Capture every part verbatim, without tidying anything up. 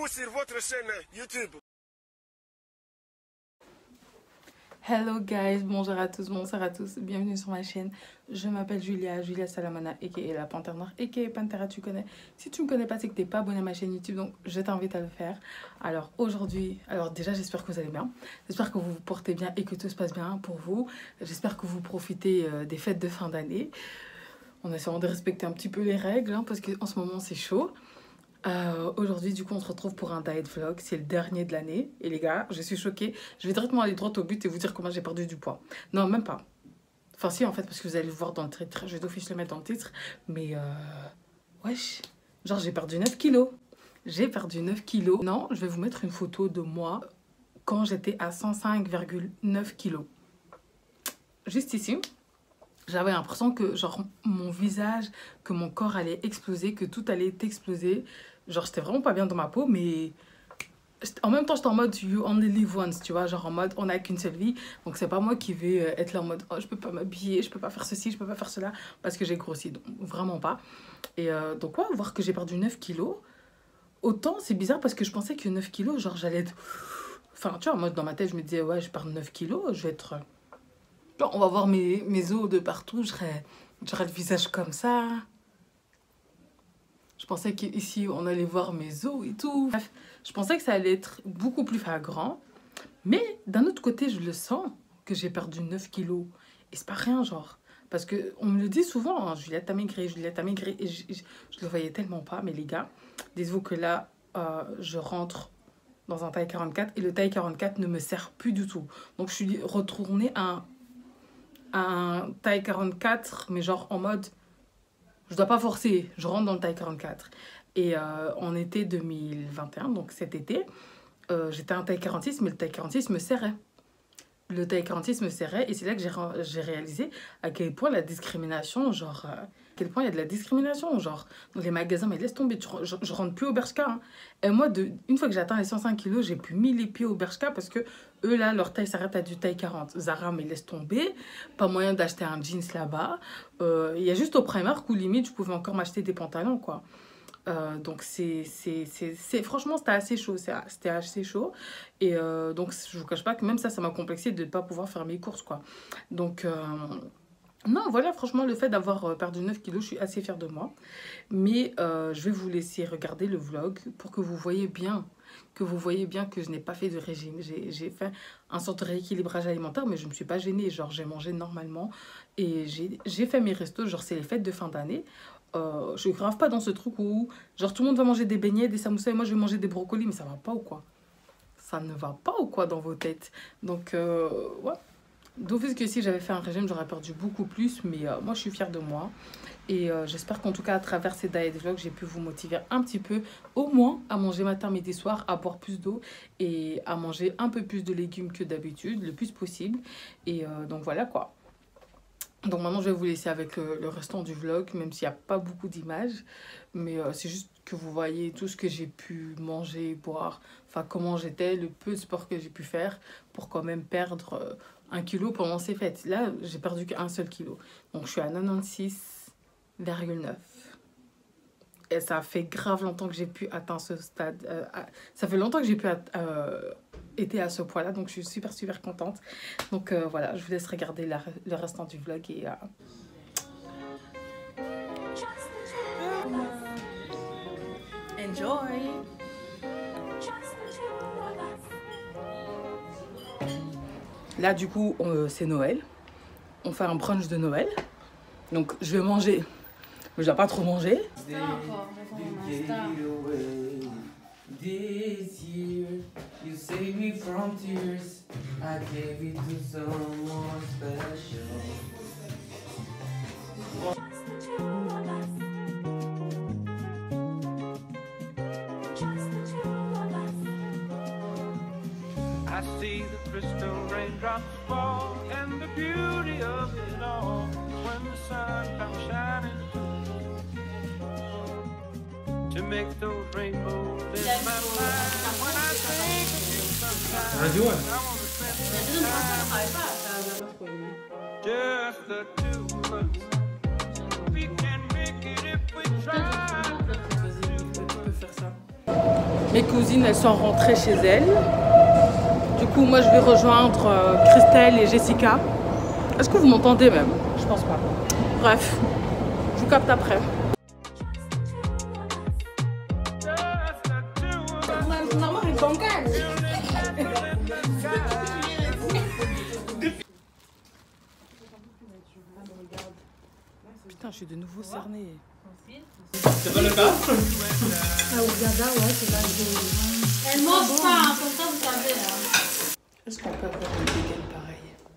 pouce sur votre chaîne YouTube. Hello guys, bonjour à tous, bonsoir à tous, bienvenue sur ma chaîne. Je m'appelle Julia, Julia Salamana, aka la Panthère Noire, aka Panthera, tu connais. Si tu ne me connais pas, c'est que tu n'es pas abonné à ma chaîne YouTube, donc je t'invite à le faire. Alors aujourd'hui, alors déjà j'espère que vous allez bien, j'espère que vous vous portez bien et que tout se passe bien pour vous. J'espère que vous profitez euh, des fêtes de fin d'année. On essaie de respecter un petit peu les règles, hein, parce qu'en ce moment c'est chaud. Euh, aujourd'hui du coup on se retrouve pour un diet vlog, c'est le dernier de l'année et les gars je suis choquée, je vais directement aller droit au but et vous dire comment j'ai perdu du poids. Non même pas, enfin si en fait parce que vous allez le voir dans le titre, je vais d'office le mettre dans le titre, mais euh... wesh, genre j'ai perdu neuf kilos, j'ai perdu neuf kilos. Non, je vais vous mettre une photo de moi quand j'étais à cent cinq virgule neuf kilos, juste ici. J'avais l'impression que genre mon visage, que mon corps allait exploser, que tout allait exploser. Genre j'étais vraiment pas bien dans ma peau, mais en même temps j'étais en mode you only live once, tu vois, genre en mode on n'a qu'une seule vie. Donc c'est pas moi qui vais être là en mode oh je peux pas m'habiller, je peux pas faire ceci, je peux pas faire cela parce que j'ai grossi, donc vraiment pas. Et euh, donc ouais, voir que j'ai perdu neuf kilos, autant c'est bizarre parce que je pensais que neuf kilos, genre j'allais être... Enfin tu vois, en mode dans ma tête je me disais ouais je perds neuf kilos, je vais être... On va voir mes, mes os de partout, j'aurai le visage comme ça. Je pensais qu'ici, on allait voir mes os et tout. Bref, je pensais que ça allait être beaucoup plus flagrant. Mais d'un autre côté, je le sens que j'ai perdu neuf kilos. Et c'est pas rien, genre. Parce qu'on me le dit souvent, hein, Juliette a maigri, Juliette a maigri. Et je, je, je le voyais tellement pas. Mais les gars, dites-vous que là, euh, je rentre dans un taille quarante-quatre. Et le taille quarante-quatre ne me sert plus du tout. Donc je suis retournée à un... un taille quarante-quatre, mais genre en mode je dois pas forcer, je rentre dans le taille quarante-quatre. Et euh, en été deux mille vingt et un, donc cet été, euh, j'étais un taille quarante-six, mais le taille quarante-six me serrait. Le taille quarante-six me serrait et c'est là que j'ai réalisé à quel point la discrimination, genre, euh, à quel point il y a de la discrimination, genre, dans les magasins, mais laisse tomber, tu, je, je rentre plus au Bershka. Hein. Et moi, de, une fois que j'atteins les cent cinq kilos, j'ai plus mis les pieds au Bershka parce que eux, là, leur taille s'arrête à du taille quarante. Zara, mais laisse tomber, pas moyen d'acheter un jeans là-bas. Euh, il y a juste au Primark où limite, je pouvais encore m'acheter des pantalons, quoi. Euh, donc c'est c'est franchement c'était assez chaud, c'était assez chaud et euh, donc je vous cache pas que même ça ça m'a complexé de ne pas pouvoir faire mes courses quoi. Donc euh, non voilà, franchement le fait d'avoir perdu neuf kilos, je suis assez fière de moi. Mais euh, je vais vous laisser regarder le vlog pour que vous voyez bien que vous voyez bien que je n'ai pas fait de régime. J'ai fait un sorte de rééquilibrage alimentaire, mais je ne me suis pas gênée. Genre, j'ai mangé normalement et j'ai fait mes restos. Genre, c'est les fêtes de fin d'année. Euh, je ne grave pas dans ce truc où, genre, tout le monde va manger des beignets, des samoussas et moi, je vais manger des brocolis. Mais ça va pas ou quoi? Ça ne va pas ou quoi dans vos têtes? Donc, euh, ouais. D'office que si j'avais fait un régime, j'aurais perdu beaucoup plus. Mais euh, moi, je suis fière de moi. Et euh, j'espère qu'en tout cas, à travers ces diet vlogs, j'ai pu vous motiver un petit peu, au moins, à manger matin, midi, soir, à boire plus d'eau et à manger un peu plus de légumes que d'habitude, le plus possible. Et euh, donc voilà quoi. Donc maintenant, je vais vous laisser avec euh, le restant du vlog, même s'il n'y a pas beaucoup d'images. Mais euh, c'est juste que vous voyez tout ce que j'ai pu manger, boire, enfin comment j'étais, le peu de sport que j'ai pu faire pour quand même perdre euh, un kilo pendant ces fêtes. Là, j'ai perdu qu'un seul kilo. Donc je suis à quatre-vingt-seize virgule neuf. Et ça fait grave longtemps que j'ai pu atteindre ce stade. Euh, ça fait longtemps que j'ai pu euh, été à ce poids là, donc je suis super super contente. Donc euh, voilà, je vous laisse regarder la, le restant du vlog et euh... enjoy. Là du coup euh, c'est Noël, on fait un brunch de Noël, donc je vais manger. Mais je dois pas trop manger. I see the crystal raindrops fall, and the beauty of it all when the sun comes shining to make those rainbows in my life. When I think of you sometimes, I want to spend time just the two of us. We can make it if we try. Vas-y, tu peux faire ça. Mes cousines, elles sont rentrées chez elles. Du coup, moi, je vais rejoindre euh, Christelle et Jessica. Est-ce que vous m'entendez même? Je pense pas. Bref, je vous capte après. Putain, je suis de nouveau cernée. C'est pas le cas? Ah, Ouganda, ouais, c'est là. Elle mange pas, comme ça, vous savez. Est-ce qu'on peut avoir une dégaine pareille?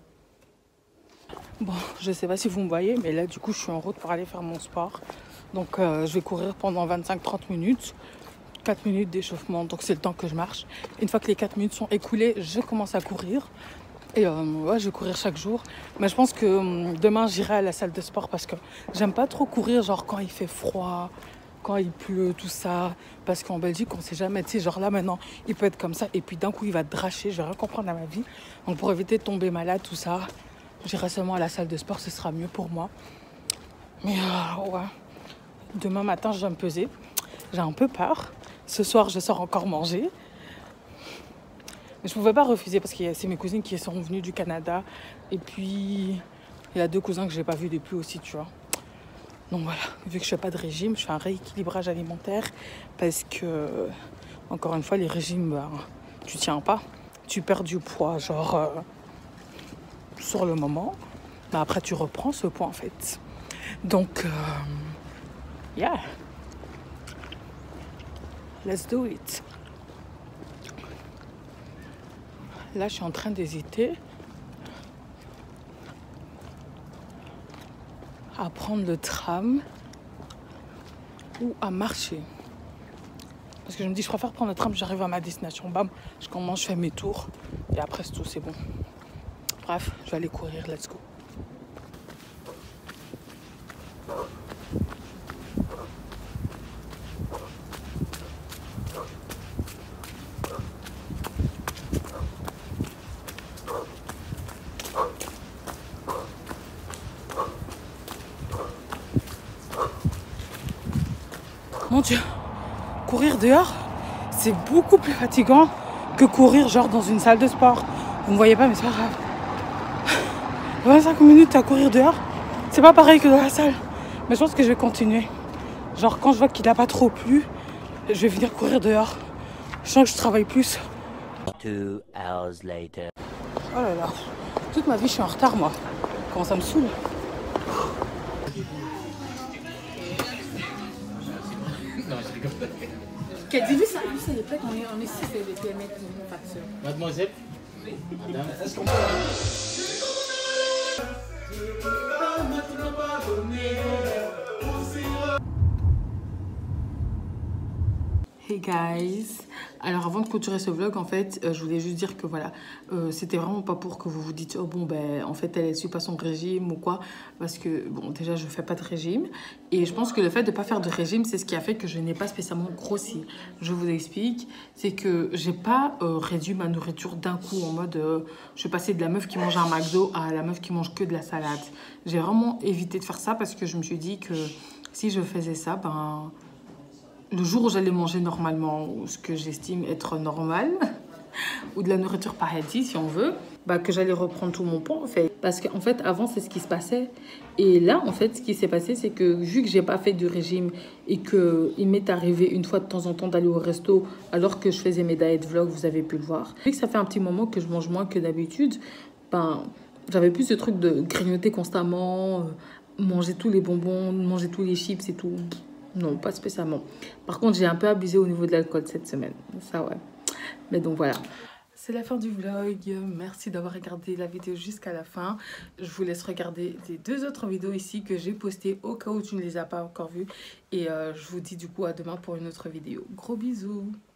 Bon, je sais pas si vous me voyez, mais là, du coup, je suis en route pour aller faire mon sport. Donc, euh, je vais courir pendant vingt-cinq à trente minutes. quatre minutes d'échauffement, donc c'est le temps que je marche. Une fois que les quatre minutes sont écoulées, je commence à courir. Et euh, ouais, je vais courir chaque jour. Mais je pense que euh, demain, j'irai à la salle de sport parce que j'aime pas trop courir, genre quand il fait froid, quand il pleut, tout ça. Parce qu'en Belgique, on sait jamais. Tu sais, genre là, maintenant, il peut être comme ça. Et puis d'un coup, il va te dracher. Je vais rien comprendre à ma vie. Donc pour éviter de tomber malade, tout ça, j'irai seulement à la salle de sport. Ce sera mieux pour moi. Mais euh, ouais. Demain matin, je vais me peser. J'ai un peu peur. Ce soir, je sors encore manger. Mais je ne pouvais pas refuser parce que c'est mes cousines qui sont venues du Canada. Et puis, il y a deux cousins que je n'ai pas vus depuis aussi, tu vois. Donc voilà, vu que je ne fais pas de régime, je fais un rééquilibrage alimentaire. Parce que, encore une fois, les régimes, bah, tu ne tiens pas. Tu perds du poids, genre, euh, sur le moment. Mais après, tu reprends ce poids, en fait. Donc, euh, yeah. Let's do it. Là, je suis en train d'hésiter à prendre le tram ou à marcher. Parce que je me dis, je préfère prendre le tram, j'arrive à ma destination, bam, je commence, je fais mes tours et après c'est tout, c'est bon. Bref, je vais aller courir, let's go. Mon Dieu, courir dehors, c'est beaucoup plus fatigant que courir genre dans une salle de sport. Vous ne voyez pas, mais c'est pas grave. vingt-cinq minutes à courir dehors, c'est pas pareil que dans la salle. Mais je pense que je vais continuer. Genre quand je vois qu'il n'a pas trop plu, je vais venir courir dehors. Je sens que je travaille plus. Two hours later. Oh là là, toute ma vie je suis en retard moi. Comment ça me saoule. Qu'elle dit, lui, ça, lui, c'est les plaques, on est, on est six, c'est les P M S, une facture. Mademoiselle, madame, est-ce qu'on peut... Hey guys, alors avant de clôturer ce vlog, en fait, euh, je voulais juste dire que voilà, euh, c'était vraiment pas pour que vous vous dites oh bon ben en fait elle ne suit pas son régime ou quoi, parce que bon déjà je fais pas de régime et je pense que le fait de pas faire de régime c'est ce qui a fait que je n'ai pas spécialement grossi. Je vous explique, c'est que j'ai pas euh, réduit ma nourriture d'un coup en mode euh, je suis passée de la meuf qui mange un McDo à la meuf qui mange que de la salade. J'ai vraiment évité de faire ça parce que je me suis dit que si je faisais ça, ben le jour où j'allais manger normalement, ou ce que j'estime être normal, ou de la nourriture pas healthy si on veut, bah, que j'allais reprendre tout mon poids en fait. Parce qu'en fait, avant, c'est ce qui se passait. Et là, en fait, ce qui s'est passé, c'est que vu que j'ai pas fait de régime et qu'il m'est arrivé une fois de temps en temps d'aller au resto alors que je faisais mes diet vlogs, vous avez pu le voir. Vu que ça fait un petit moment que je mange moins que d'habitude, ben, j'avais plus ce truc de grignoter constamment, euh, manger tous les bonbons, manger tous les chips et tout. Non, pas spécialement. Par contre, j'ai un peu abusé au niveau de l'alcool cette semaine. Ça, ouais. Mais donc, voilà. C'est la fin du vlog. Merci d'avoir regardé la vidéo jusqu'à la fin. Je vous laisse regarder les deux autres vidéos ici que j'ai postées au cas où tu ne les as pas encore vues. Et euh, je vous dis du coup à demain pour une autre vidéo. Gros bisous.